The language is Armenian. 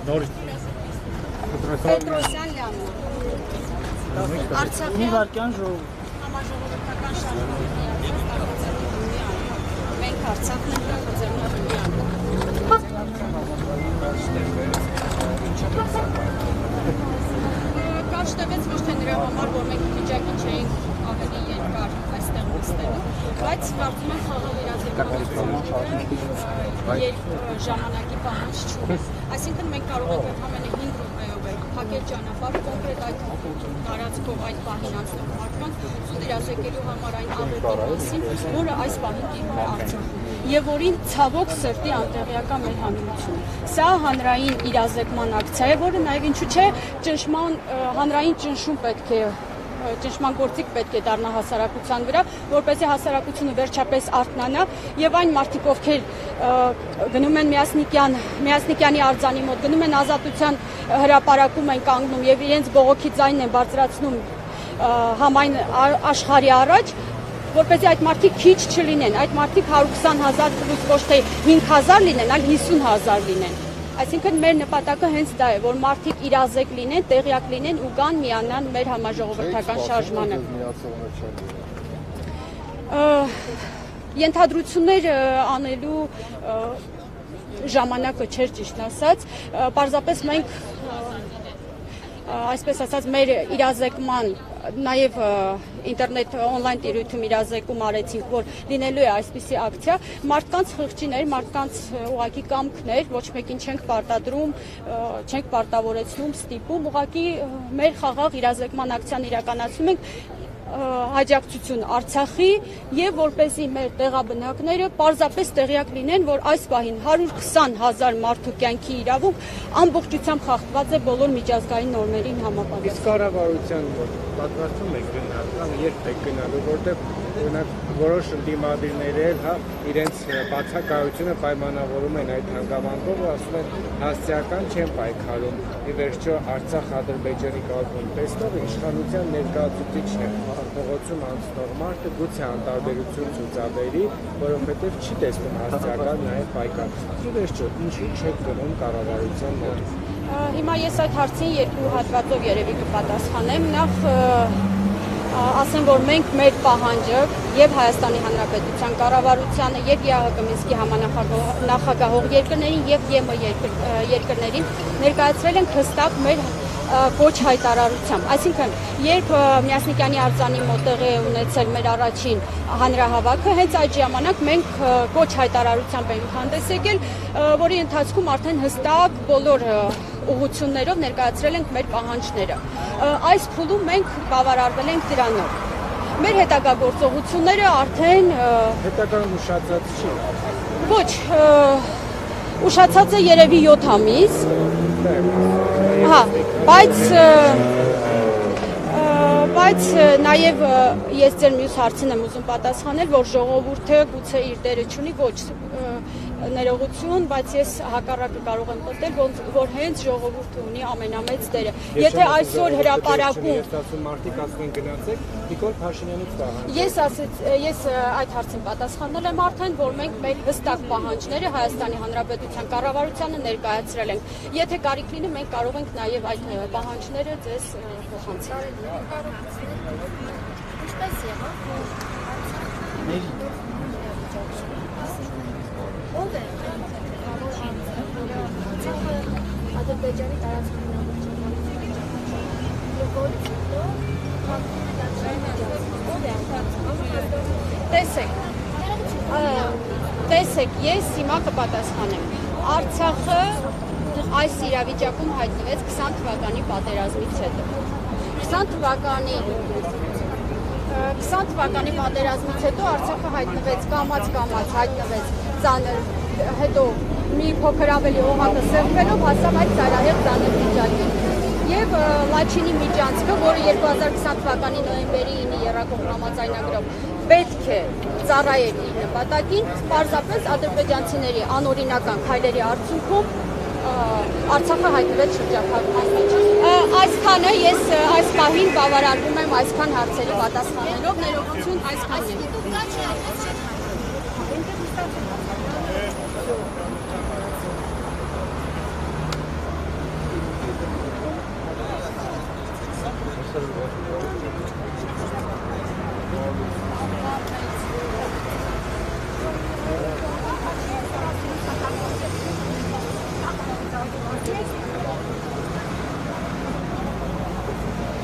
Նոր Պետրոսյան Լիանա Արցախյան Նիվարկյան ժողով համաժողովրդական շարժման մենք Արցախն ենք Կարճ տևեց ոչ թե նրա համար, որ մենք վիճակի չէինք ավելի երկար այստեղ նստելու, բայց կարծում եմ խաղաղ իրազեկվող ժամանակի պահանջ չունի։ Այսինքն մենք կարող ենք ընդամենը 5 րոպեով փակել ճանապարհը կոնկրետ այդ տարածքով այդ պահին անցնող մարդկանց սուտ իրազեկելու համար այն աղետի մասին, որը այս պահին տիրում է Արցախում եւ որին ցավոք սրտի անտեղյակա մեր հանրությունը։ Սա հանրային իրազեկման ակցիա է, որը նաեւ ինչու՞ չէ ճնշման հանրային ճնշում պետք է ճնշման գործիք պետք է դառնա հասարակության վրա, որպեսզի հասարակությունը վերջապես արթնանա եւ այն մարդիկ, ովքեր գնում են Միասնիկյանի արձանի մոտ, գնում են Ազատության հրապարակում են կանգնում եւ իրենց բողոքի ձայնն են բարձրացնում համայն աշխարհի առաջ, որպեսզի այդ մարդիկ քիչ չլինեն, այդ մարդիկ 120,000 պլյուս ոչ թե 5,000 լինեն, այլ 50,000 լինեն։ Այսինքն մեր նպատակը հենց դա է, որ մարդիկ իրազեկ լինեն, տեղյակ լինեն ու գան միանան մեր համաժողովրդական շարժմանը։ Ենթադրություններ անելու ժամանակը չէր ճիշտ ասած, պարզապես մենք այսպես ասած մեր իրազեկման նաև ինտերնետ օնլայն տիրույթում իրազեկում արեցինք, որ լինելու է այսպիսի ակցիա, մարդկանց խղճիներ, մարդկանց ուղղակի կամքներ, ոչ մեկին չենք պարտադրում, չենք պարտավորեցնում, ստիպում, ուղղակի մեր խաղաղ իրազեկման ակցիան իրականացնում ենք հաջակցություն Արցախի եւ որպեսզի մեր տեղաբնակները պարզապես տեղյակ լինեն, որ այս պահին 120,000 մարդու կյանքի իրավունք ամբողջությամբ խախտված է բոլոր միջազգային նորմերին համապատասխան։ Իսկ կառավարության պատվաստում եք գնալ, երբ եք գնալու, որտեղ օրինակ որոշ ընդդիմադիրներ էլ իրենց բացակայությունը պայմանավորում են այդ հանգամանքով ու ասում են հասցեական չեն պայքարում։ Ի վերջո Արցախ-Ադրբեջանի կազմում տեսնող իշխանության ներկայացուցիչն է փողոցում անցնող մարդը գուցե անտարբերություն ցուցաբերի, որովհետև չի տեսնում հասցեական նաև պայքար։ Ի վերջո ինչի չեք գնում կառավարության մոտ։ Հիմա ես այդ հարցին երկու հատվածով երևի կպատասխանեմ։ Նախ ասեմ, որ մենք մեր պահանջը եւ Հայաստանի Հանրապետության կառավարությանը եւ ԵԱՀԿ Մինսկի համանախագահող երկրներին եւ ԵՄ երկրներին ներկայացրել ենք հստակ մեր կոչ հայտարարությամբ։ Այսինքն, երբ Միասնիկյանի արձանի մոտ տեղի է ունեցել մեր առաջին հանրահավաքը, հենց այդ ժամանակ մենք կոչ հայտարարությամբ ենք հանդես եկել, որի ընթացքում արդեն հստակ բոլոր ուղղություններով ներկայացրել ենք մեր պահանջները։ Այս փուլում մենք բավարարվել ենք դրանով։ Մեր հետագա գործողությունները արդեն հետագան ուշացած չի։ Ոչ, ուշացած է երևի 7 ամիս։ Հա, բայց նաև ես ձեր մյուս հարցին եմ ուզում պատասխանել, որ ժողովուրդը գուցե իր դերը չունի, ոչ ներողություն, բայց ես հակառակը կարող եմ պատել, որ հենց ժողովուրդը ունի ամենամեծ դերը։ Եթե այսօր հրապարակում մարդիկ ասում են գնացեք, Նիկոլ Փաշինյանից պահանջ։ Ես այդ հարցին պատասխանել եմ արդեն, որ մենք մեր հստակ պահանջները Հայաստանի Հանրապետության կառավարությանը ներկայացրել ենք։ Եթե կարիք լինի, մենք կարող ենք նաև այդ պահանջները ձեզ փոխանցել։ Ինչպես եղավ, ով է Ադրբեջանի տարածքում Տեսեք, ես հիմա կպատասխանեմ։ Արցախը այս իրավիճակում հայտնվեց 20 թվականի պատերազմից հետո։ 20 թվականի պատերազմից հետո Արցախը հայտնվեց կամաց հայտնվեց ծանր, հետո մի փոքր ավելի օղակը սեղմվելով հասավ այդ ծայրահեղ ծանր վիճակին։ Եվ Լաչինի միջանցքը, որը 2020 թվականի նոյեմբերի 9-ի եռակող համաձայնագրով պետք է ծառայեր իր նպատակին, պարզապես ադրբեջանցիների անօրինական քայլերի արդյունքում Արցախը հայտնվեց շրջափակման մեջ։ Այսքանը ես այս պահին բավարարվում եմ այսքան հարցերի պատասխանելով, ներողություն այսքանն է։ Շնորհակալ եմ։